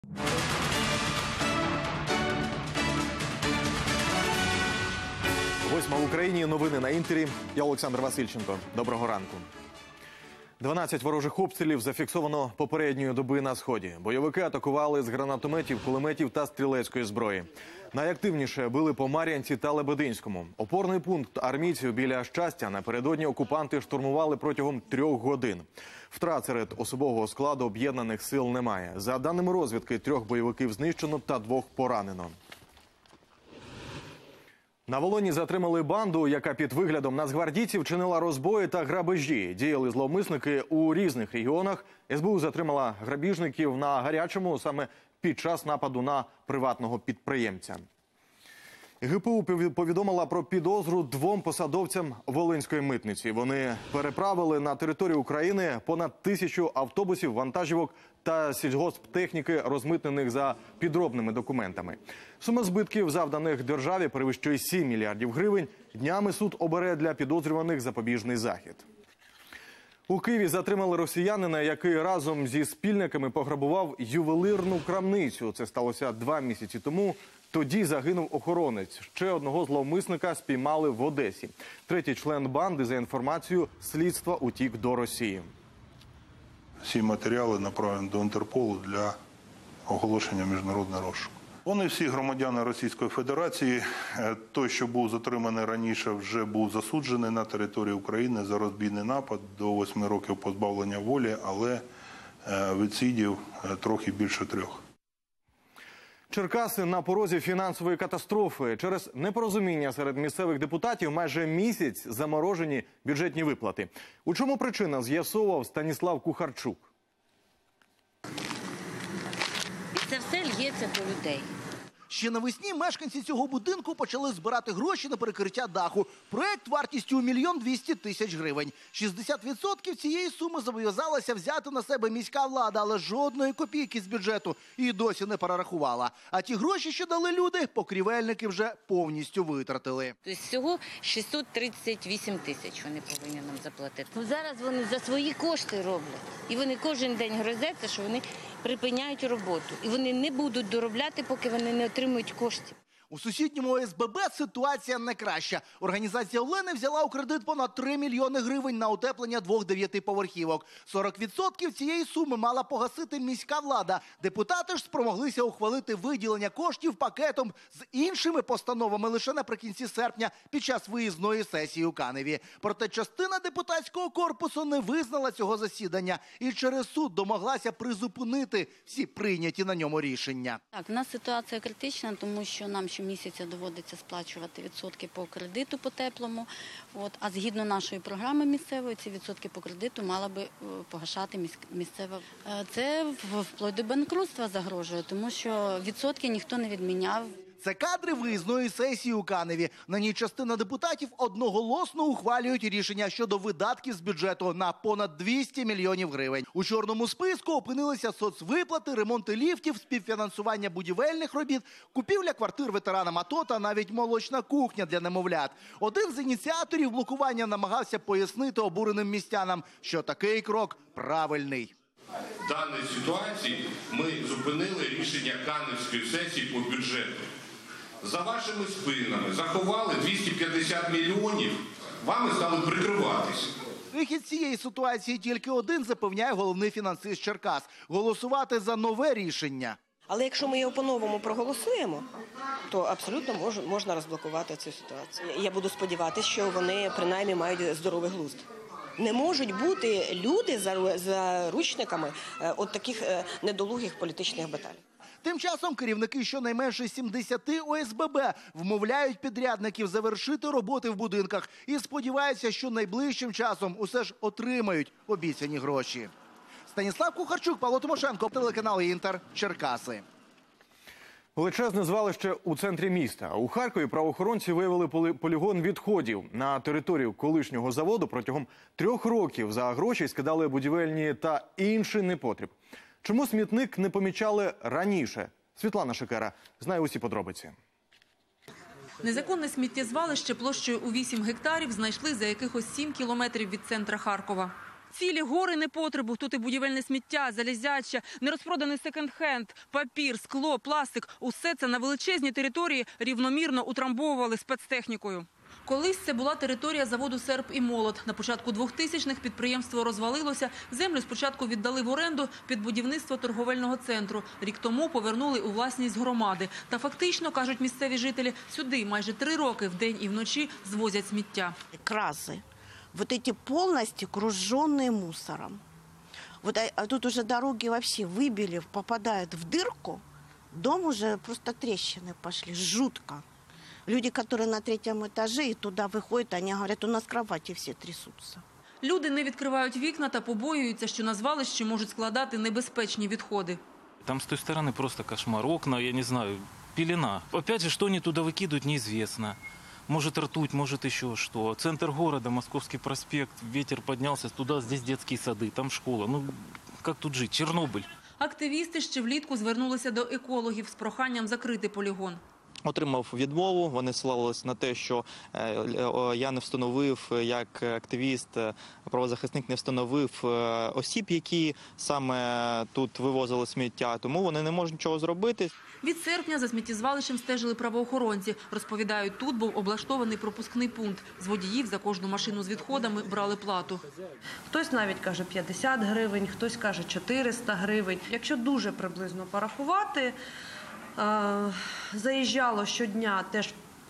Восьма в Україні. Новини на Інтері. Я Олександр Васильченко. Доброго ранку. 12 ворожих обстрілів зафіксовано попередньої доби на Сході. Бойовики атакували з гранатометів, кулеметів та стрілецької зброї. Найактивніше били по Мар'янці та Лебединському. Опорний пункт армійців біля Щастя напередодні окупанти штурмували протягом 3 годин. Втрат серед особового складу об'єднаних сил немає. За даними розвідки, 3 бойовиків знищено та 2 поранено. На Волині затримали банду, яка під виглядом нацгвардійців чинила розбої та грабежі. Діяли зловмисники у різних регіонах. СБУ затримала грабіжників на Гарячому саме під час нападу на приватного підприємця. ГПУ повідомила про підозру 2 посадовцям Волинської митниці. Вони переправили на територію України понад 1000 автобусів, вантажівок та сільгосптехніки, розмитнених за підробними документами. Сума збитків, завданих державі, перевищує 7 мільярдів гривень. Днями суд обере для підозрюваних запобіжний захід. У Києві затримали росіянина, який разом зі спільниками пограбував ювелирну крамницю. Це сталося 2 місяці тому. Тоді загинув охоронець. Ще одного зловмисника спіймали в Одесі. 3-й член банди, за інформацією слідства, утік до Росії. Всі матеріали направлені до Інтерполу для оголошення міжнародного розшуку. Вони всі громадяни Російської Федерації. Той, що був затриманий раніше, вже був засуджений на території України за розбійний напад до 8 років позбавлення волі, але відсидів трохи більше 3. Черкаси на порозі фінансової катастрофи. Через непорозуміння серед місцевих депутатів майже місяць заморожені бюджетні виплати. У чому причина, з'ясовував Станіслав Кухарчук. І це все лється до людей. Ще навесні мешканці цього будинку почали збирати гроші на перекриття даху. Проект вартістю 1 200 000 гривень. 60% цієї суми зобов'язалася взяти на себе міська влада, але жодної копійки з бюджету і досі не перерахувала. А ті гроші, що дали люди, покрівельники вже повністю витратили. Тобто всього 638 000 вони повинні нам заплатити. Зараз вони за свої кошти роблять. І вони кожен день грозяться, що вони припиняють роботу. І вони не будуть доробляти, поки вони не отримують коштів. У сусідньому ОСББ ситуація не краща. Організація Олени взяла у кредит понад 3 мільйони гривень на утеплення 2 9-поверхівок. 40% цієї суми мала погасити міська влада. Депутати ж спромоглися ухвалити виділення коштів пакетом з іншими постановами лише наприкінці серпня під час виїзної сесії у Каневі. Проте частина депутатського корпусу не визнала цього засідання і через суд домоглася призупинити всі прийняті на ньому рішення. Так, у нас ситуація критична, тому що нам щомісяця доводиться сплачувати відсотки по кредиту по теплому. А згідно нашої програми місцевої, ці відсотки по кредиту мала би погашати місцева. Це вплоть до банкрутства загрожує, тому що відсотки ніхто не відміняв. Це кадри виїзної сесії у Каневі. На ній частина депутатів одноголосно ухвалюють рішення щодо видатків з бюджету на понад 200 мільйонів гривень. У чорному списку опинилися соцвиплати, ремонти ліфтів, співфінансування будівельних робіт, купівля квартир ветеранам АТО та навіть молочна кухня для немовлят. Один з ініціаторів блокування намагався пояснити обуреним містянам, що такий крок правильний. В даній ситуації ми зупинили рішення Каневської сесії по бюджету. За вашими спинами заховали 250 мільйонів, вами стали прикриватися. Вихід з цієї ситуації тільки один, запевняє головний фінансист Черкас – голосувати за нове рішення. Але якщо ми його по-новому проголосуємо, то абсолютно можна розблокувати цю ситуацію. Я буду сподіватися, що вони принаймні мають здоровий глузд. Не можуть бути люди заручниками от таких недолугих політичних баталій. Тим часом керівники щонайменше 70 ОСББ вмовляють підрядників завершити роботи в будинках і сподіваються, що найближчим часом усе ж отримають обіцяні гроші. Станіслав Кухарчук, Павло Тимошенко, телеканал «Інтер», Черкаси. Величезне звалище у центрі міста. У Харкові правоохоронці виявили полігон відходів. На територію колишнього заводу протягом 3 років за гроші скидали будівельні та інший непотріб. Чому смітник не помічали раніше? Світлана Шикера знає усі подробиці. Незаконне сміттєзвалище площею у 8 гектарів знайшли за якихось 7 кілометрів від центра Харкова. Цілі гори непотребу. Тут і будівельне сміття, залізяча, нерозпроданий секонд-хенд, папір, скло, пластик. Усе це на величезній території рівномірно утрамбовували спецтехнікою. Колись це була територія заводу «Серп і молот». На початку 2000-х підприємство розвалилося. Землю спочатку віддали в оренду під будівництво торговельного центру. Рік тому повернули у власність громади. Та фактично, кажуть місцеві жителі, сюди майже 3 роки вдень і вночі звозять сміття. Красы. Вот эти полностью окруженные мусором. Вот тут уже дороги вообще выбили, попадают в дырку. Дом уже просто трещины пошли. Жутко. Люди, которые на 3-м этаже и туда выходят, они говорят, у нас кровати все трясутся. Люди не відкривають вікна та побоюються, що на звалищі можуть складати небезпечні відходи. Там с той стороны просто кошмар. Окна, я не знаю, пелена. Опять же, что они туда выкидывают, неизвестно. Может ртуть, может еще что. Центр города, Московский проспект, ветер поднялся туда, здесь детские сады, там школа. Ну, как тут жить? Чернобыль. Активісти ще влітку звернулися до екологів з проханням закрити полігон. Отримав відмову, вони ссилалися на те, що я не встановив, як активіст, правозахисник не встановив осіб, які саме тут вивозили сміття, тому вони не можуть нічого зробити. Від серпня за сміттєзвалищем стежили правоохоронці. Розповідають, тут був облаштований пропускний пункт. З водіїв за кожну машину з відходами брали плату. Хтось навіть каже 50 гривень, хтось каже 400 гривень. Якщо дуже приблизно порахувати, заїжджало щодня теж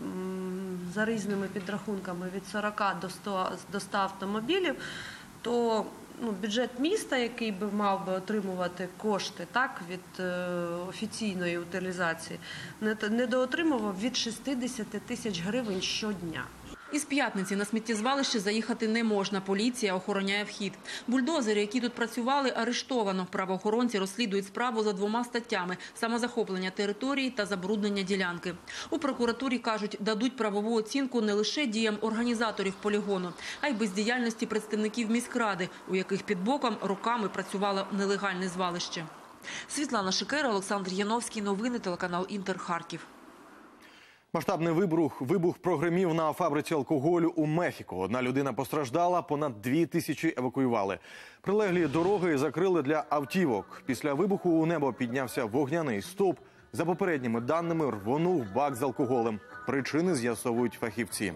за різними підрахунками від 40 до 100 автомобілів, то бюджет міста, який би мав би отримувати кошти від офіційної утилізації, недоотримував від 60 тисяч гривень щодня. Із п'ятниці на сміттєзвалище заїхати не можна. Поліція охороняє вхід. Бульдозери, які тут працювали, арештовано. Правоохоронці розслідують справу за 2 статтями – самозахоплення території та забруднення ділянки. У прокуратурі кажуть, дадуть правову оцінку не лише діям організаторів полігону, а й бездіяльності представників міськради, у яких під боком роками працювало нелегальне звалище. Світлана Шикера, Олександр Яновський. Новини, телеканал «Інтер», Харків. Масштабний вибух прогремів на фабриці алкоголю у Мехіко. 1 людина постраждала, понад 2000 евакуювали. Прилеглі дороги закрили для автівок. Після вибуху у небо піднявся вогняний стовп. За попередніми даними, рвонув бак з алкоголем. Причини з'ясовують фахівці.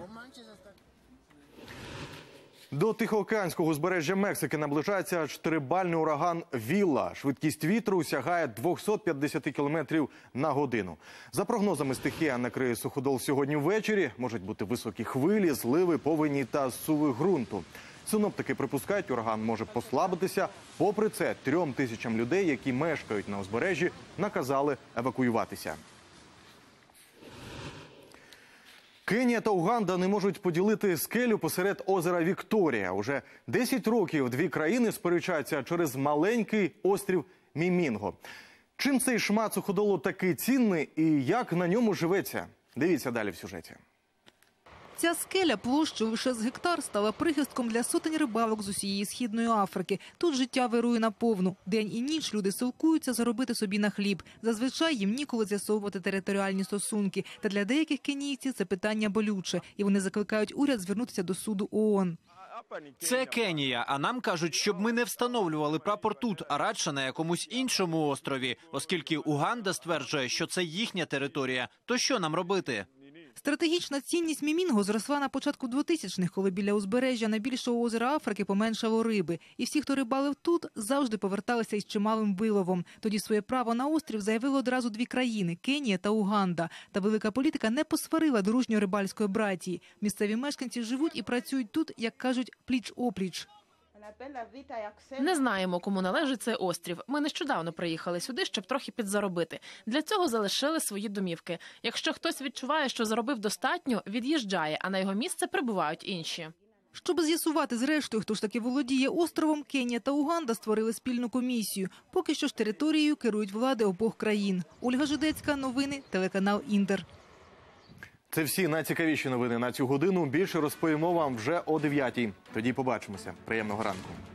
До Тихоокеанського узбережжя Мексики наближається 4-бальний ураган «Вілла». Швидкість вітру сягає 250 км на годину. За прогнозами, стихія накриє суходол сьогодні ввечері. Можуть бути високі хвилі, зливи, повені та зсуви ґрунту. Синоптики припускають, ураган може послабитися. Попри це, 3000 людей, які мешкають на узбережжі, наказали евакуюватися. Кенія та Уганда не можуть поділити скелю посеред озера Вікторія. Уже 10 років 2 країни сперечаються через маленький острів Мімінго. Чим цей шмат суходолу такий цінний і як на ньому живеться? Дивіться далі в сюжеті. Ця скеля площею лише з гектар стала прихистком для сотень рибалок з усієї Східної Африки. Тут життя вирує наповну. День і ніч люди силкуються заробити собі на хліб. Зазвичай їм ніколи з'ясовувати територіальні стосунки. Та для деяких кенійців це питання болюче. І вони закликають уряд звернутися до суду ООН. Це Кенія, а нам кажуть, щоб ми не встановлювали прапор тут, а радше на якомусь іншому острові. Оскільки Уганда стверджує, що це їхня територія, то що нам робити? Стратегічна цінність Мімінго зросла на початку 2000-х, коли біля узбережжя найбільшого озера Африки поменшало риби. І всі, хто рибалив тут, завжди поверталися із чималим виловом. Тоді своє право на острів заявили одразу 2 країни – Кенія та Уганда. Та велика політика не посварила дружньої рибальської братії. Місцеві мешканці живуть і працюють тут, як кажуть, пліч-опліч. Не знаємо, кому належить цей острів. Ми нещодавно приїхали сюди, щоб трохи підзаробити. Для цього залишили свої домівки. Якщо хтось відчуває, що заробив достатньо, від'їжджає, а на його місце прибувають інші. Щоб з'ясувати зрештою, хто ж таки володіє островом, Кенія та Уганда створили спільну комісію. Поки що ж територією керують влади обох країн. Ольга Жидецька, новини, телеканал «Інтер». Це всі найцікавіші новини на цю годину. Більше розповімо вам вже о 9-й. Тоді побачимося. Приємного ранку.